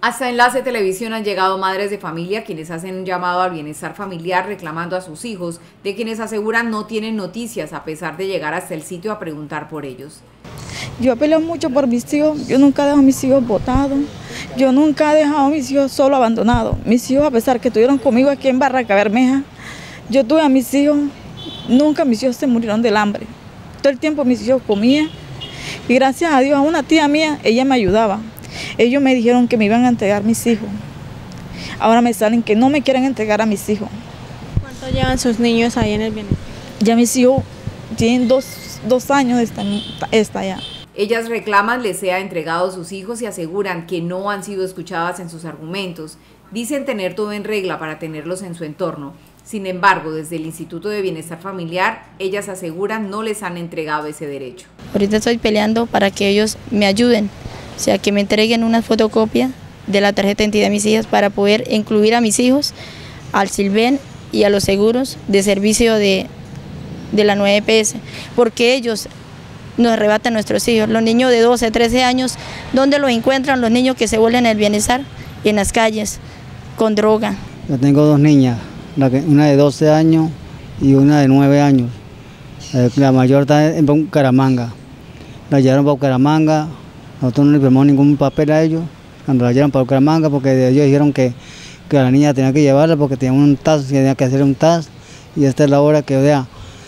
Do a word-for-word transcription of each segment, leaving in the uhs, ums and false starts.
Hasta Enlace Televisión han llegado madres de familia quienes hacen un llamado al bienestar familiar reclamando a sus hijos, de quienes aseguran no tienen noticias a pesar de llegar hasta el sitio a preguntar por ellos. Yo peleo mucho por mis hijos, yo nunca dejo a mis hijos botados, yo nunca he dejado a mis hijos solo abandonados. Mis hijos, a pesar que estuvieron conmigo aquí en Barranca Bermeja, yo tuve a mis hijos, nunca mis hijos se murieron del hambre. Todo el tiempo mis hijos comían y gracias a Dios a una tía mía, ella me ayudaba. Ellos me dijeron que me iban a entregar mis hijos. Ahora me salen que no me quieren entregar a mis hijos. ¿Cuánto llevan sus niños ahí en el bienestar? Ya mis hijos tienen dos, dos años de estar, estar allá. Ellas reclaman les sea entregado a sus hijos y aseguran que no han sido escuchadas en sus argumentos. Dicen tener todo en regla para tenerlos en su entorno. Sin embargo, desde el Instituto de Bienestar Familiar, ellas aseguran no les han entregado ese derecho. Ahorita estoy peleando para que ellos me ayuden, o sea, que me entreguen una fotocopia de la tarjeta de identidad de mis hijas para poder incluir a mis hijos al Silven y a los seguros de servicio de, de la nueve E P S, porque ellos nos arrebatan nuestros hijos. Los niños de doce, trece años, ¿dónde los encuentran los niños que se vuelven el bienestar? En las calles, con droga. Yo tengo dos niñas, una de doce años y una de nueve años. La mayor está en Bucaramanga. La llevaron para Bucaramanga, nosotros no le firmamos ningún papel a ellos cuando la llevaron para Bucaramanga, porque ellos dijeron que, que la niña tenía que llevarla porque tenía un T A S, tenía que hacer un T A S, y esta es la hora que, o sea,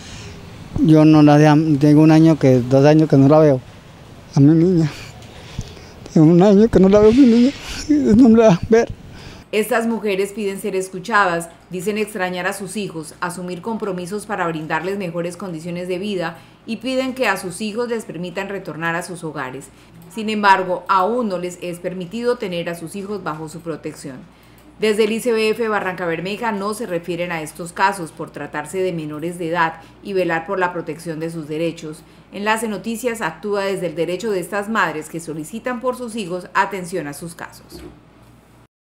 yo no la dejo, tengo un año, que dos años que no la veo a mi niña. Tengo un año que no la veo a mi niña, no me la dejan ver. Estas mujeres piden ser escuchadas, dicen extrañar a sus hijos, asumir compromisos para brindarles mejores condiciones de vida y piden que a sus hijos les permitan retornar a sus hogares. Sin embargo, aún no les es permitido tener a sus hijos bajo su protección. Desde el I C B F Barranca Bermeja no se refieren a estos casos por tratarse de menores de edad y velar por la protección de sus derechos. Enlace Noticias actúa desde el derecho de estas madres que solicitan por sus hijos atención a sus casos.